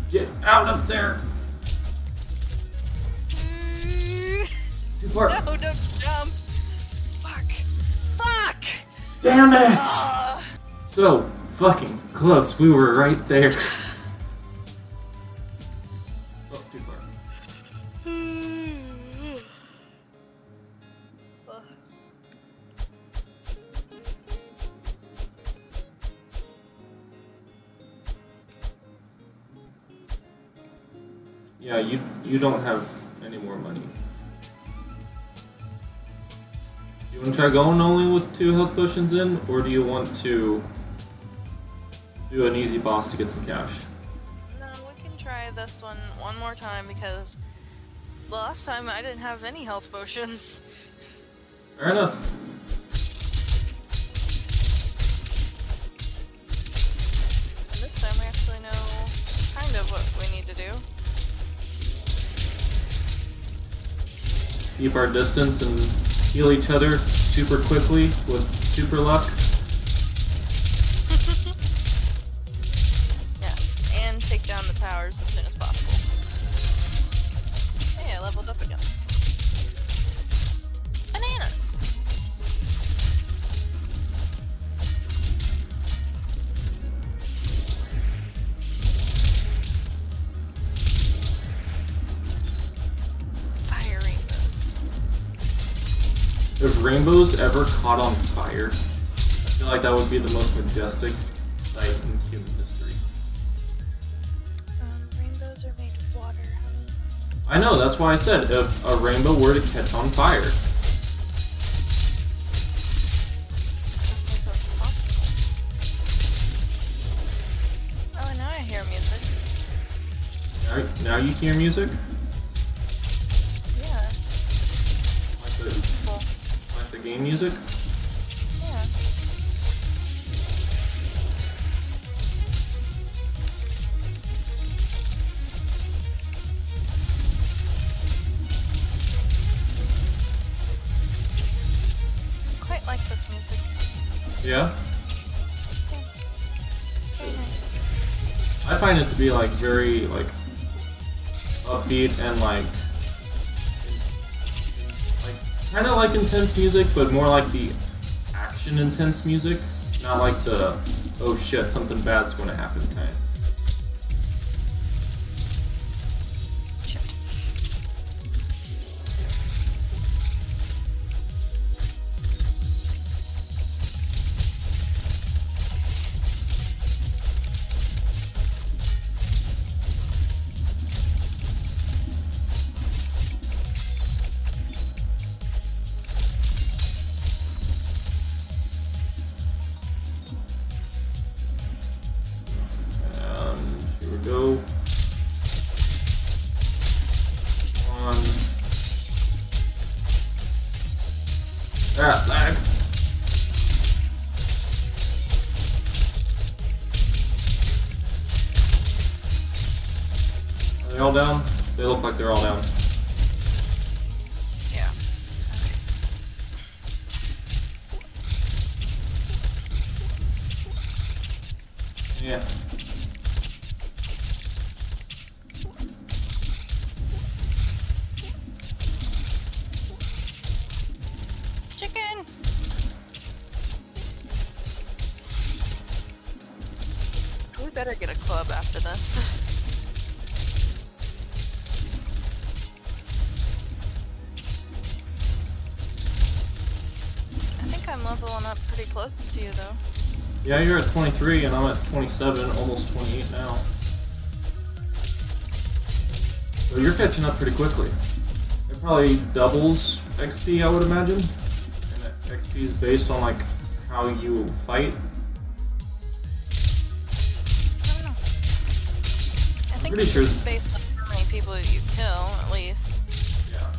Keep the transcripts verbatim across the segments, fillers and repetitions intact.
Get out of there! Too far. No, don't jump. Fuck. Fuck! Damn it! Uh, So fucking close. We were right there. Oh, too far. Yeah, you you don't have any more money. Do you want to try going only with two health potions in, or do you want to do an easy boss to get some cash? No, we can try this one one more time because the last time I didn't have any health potions. Fair enough. And this time we actually know kind of what we need to do. Keep our distance and heal each other super quickly with super luck. Yes, and take down the towers as soon as possible. Hey, I leveled up again. Bananas! Fire rainbows. If rainbows ever caught on fire, I feel like that would be the most majestic sight in human history. Um, rainbows are made of water, honey. I know, that's why I said if a rainbow were to catch on fire. I don't think that's possible. Oh, now I hear music. Now, now you hear music? Yeah. Like the, Peaceful. like the game music? Yeah. Quite like this music. Yeah? It's very nice. I find it to be like very like upbeat and like like kind of like intense music, but more like the action intense music, not like the oh shit something bad's going to happen kind. Shit. And here we go. On that lag. Are they all down? They look like they're all down. Yeah. Yeah. Chicken! We better get a club after this. I think I'm leveling up pretty close to you though. Yeah, you're at twenty-three and I'm at twenty-seven, almost twenty-eight now. So you're catching up pretty quickly. It probably doubles X P, I would imagine. And that X P is based on like how you fight. I don't know. I think Pretty it's sure- based on how many people you kill, at least. Yeah.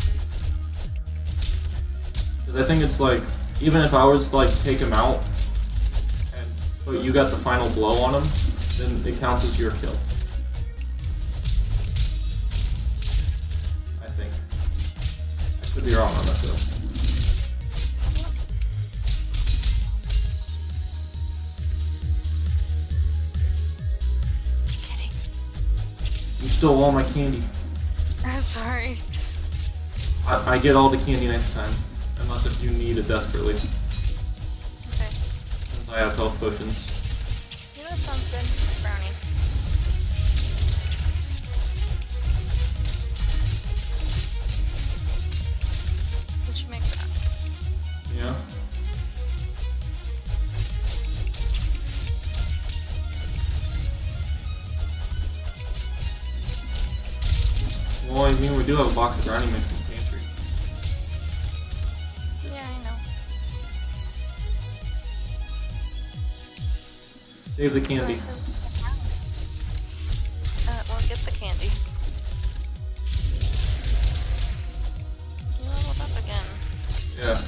Because I think it's like, even if I was to like take him out, and but you got the final blow on him, then it counts as your kill. I think. I could be wrong on that though. Kidding. stole all my candy. I'm sorry. I, I get all the candy next time. Unless if you need it desperately. Okay. Since I have health potions. You know what sounds good? Brownies. We should make that. Yeah. Well, I mean, we do have a box of brownie mix in the pantry. Yeah, I know. Save the candy. Uh, well, get the candy. You leveled up again. Yeah.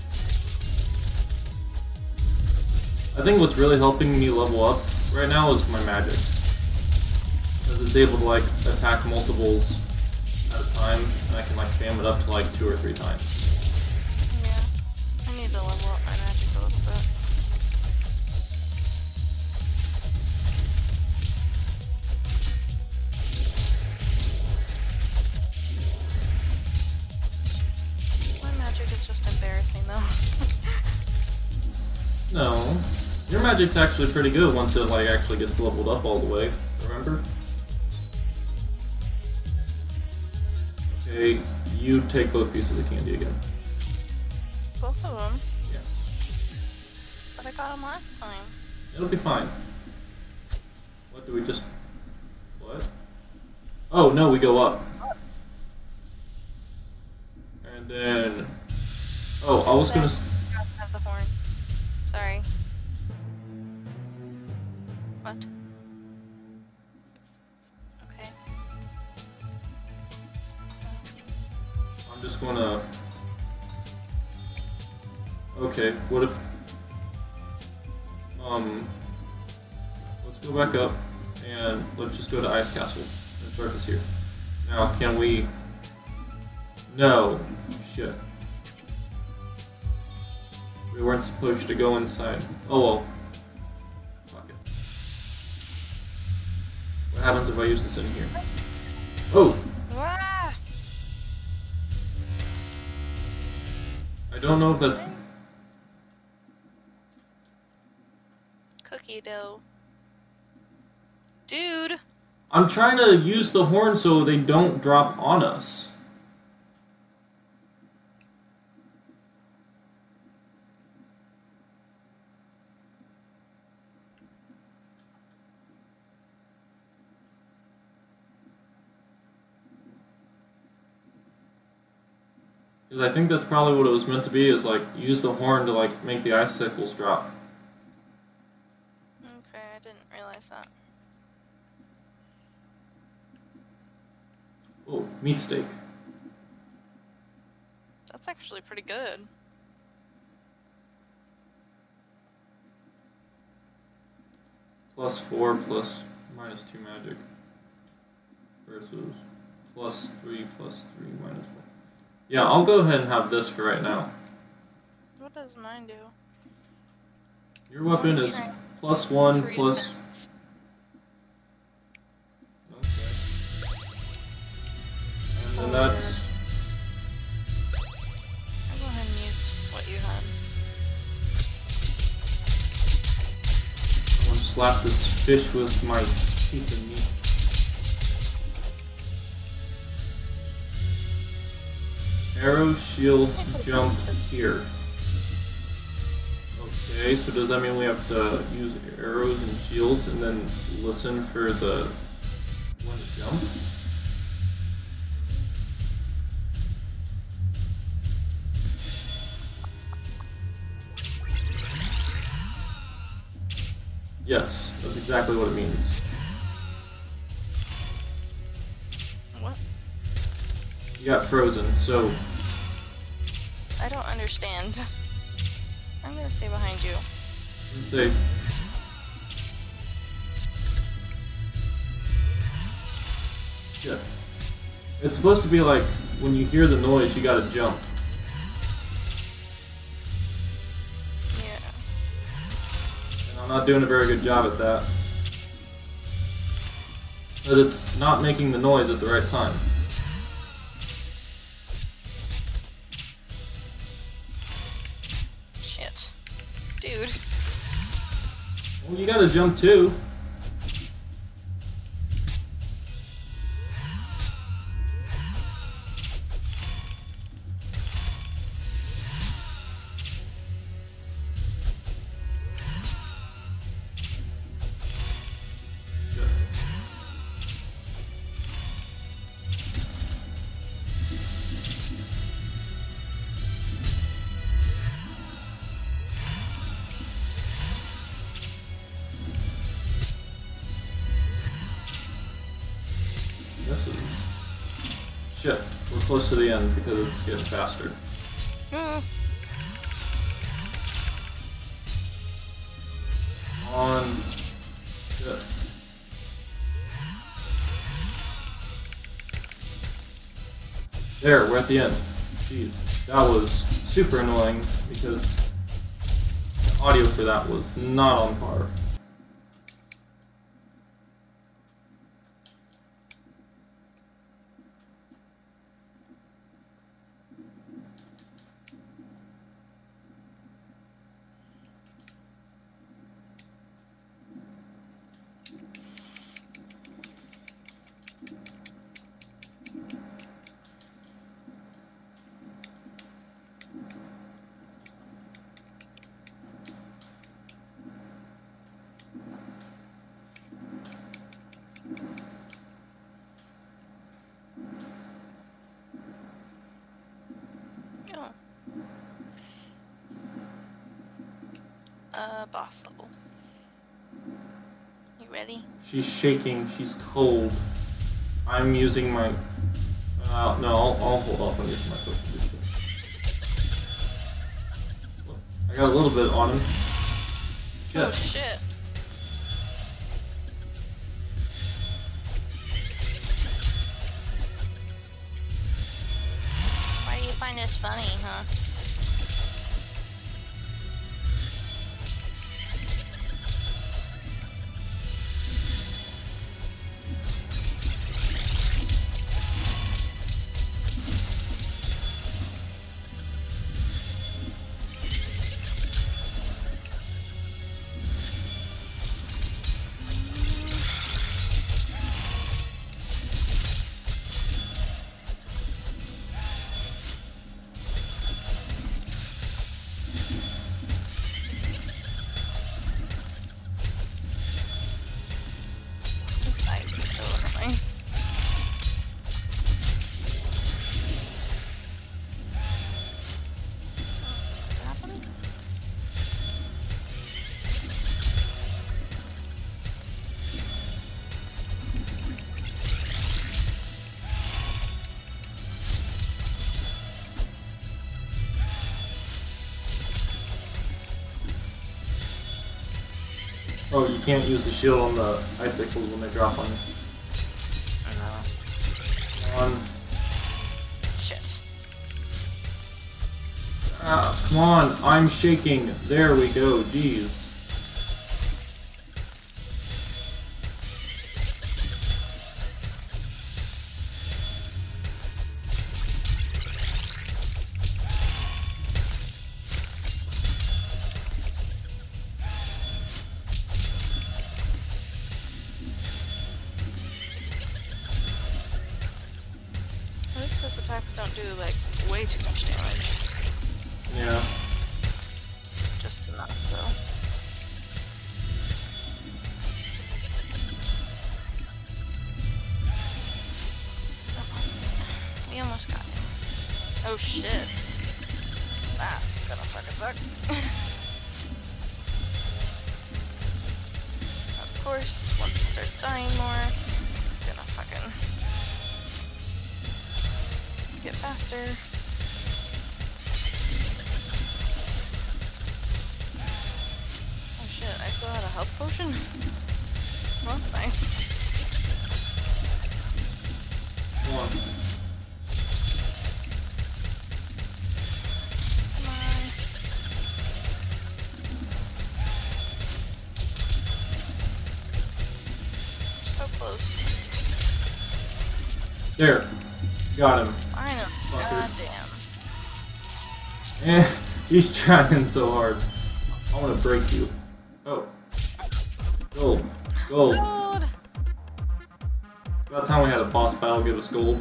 I think what's really helping me level up right now is my magic. Because it's able to like attack multiples at a time, and I can like spam it up to like two or three times. Yeah. I need to level up my magic a little bit. My magic is just embarrassing though. No. Your magic's actually pretty good once it like actually gets leveled up all the way, remember? Okay, you take both pieces of candy again. Both of them? Yeah. But I got them last time. It'll be fine. What do we just... What? Oh, no, we go up. And then... Oh, I was gonna... s- I have the horn. Sorry. What? Okay. I'm just gonna... Okay, what if... Um... Let's go back up, and let's just go to Ice Castle. It starts us here. Now, can we... No. Shit. We weren't supposed to go inside. Oh well. Fuck it. What happens if I use this in here? Oh! Ah! I don't know if that's... Cookie dough. Dude! I'm trying to use the horn so they don't drop on us. Because I think that's probably what it was meant to be, is like, use the horn to like make the icicles drop. Okay, I didn't realize that. Oh, meat steak. That's actually pretty good. Plus four plus minus two magic. Versus plus three plus three minus one. Yeah, I'll go ahead and have this for right now. What does mine do? Your weapon is plus one Three plus... defense. Okay. And then that's... I'll go ahead and use what you had. I'm gonna slap this fish with my piece of meat. Arrow, shields, jump here. Okay, so does that mean we have to use arrows and shields and then listen for the one to jump? Yes, that's exactly what it means. What? You got frozen, so I don't understand. I'm gonna stay behind you. let's say shit. It's supposed to be like when you hear the noise, you gotta jump. Yeah. And I'm not doing a very good job at that. Because it's not making the noise at the right time. Shit. Dude. Well, you gotta jump too. This is... Shit, we're close to the end because it's getting faster. Mm. On. Shit. There, we're at the end. Jeez, that was super annoying because the audio for that was not on par. Oh. Uh, boss level. You ready? She's shaking, she's cold. I'm using my... Uh, no, I'll, I'll hold off on using my foot. I got a little bit on him. Shit. Oh shit. Why do you find this funny, huh? This ice is so annoying. What's happening? Oh, you can't use the shield on the icicles when they drop on you. I know. Come on. Shit. Ah, come on, I'm shaking. There we go, jeez. At least his attacks don't do like way too much damage. Yeah. Just enough though. So, we almost got him. Oh shit. That's gonna fucking suck. Of course, once he starts dying more, it's gonna fucking get faster. Oh shit, I still had a health potion? Well, that's nice. Come on. Come on. So close. There. Got him. I know. Fucker. God damn. Eh, he's trying so hard. I want to break you. Oh. Gold. Gold. Gold. About time we had a boss battle give us gold.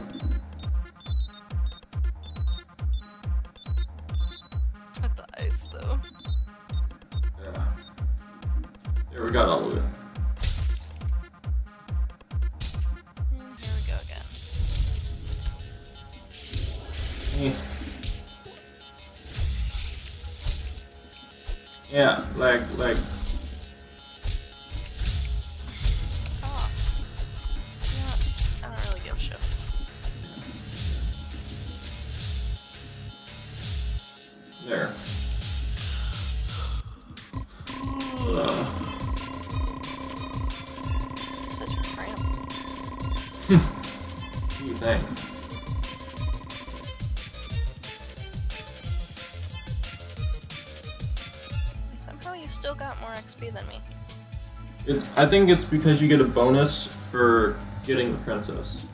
With the ice, though. Yeah. There, we got all of it. And here we go again. Eh. Yeah, lag, lag. Oh. Yeah, I don't really give a shit. There. Uh. Such a cramp. Gee, thanks. Somehow you still got more X P than me. It, I think it's because you get a bonus for getting the princess.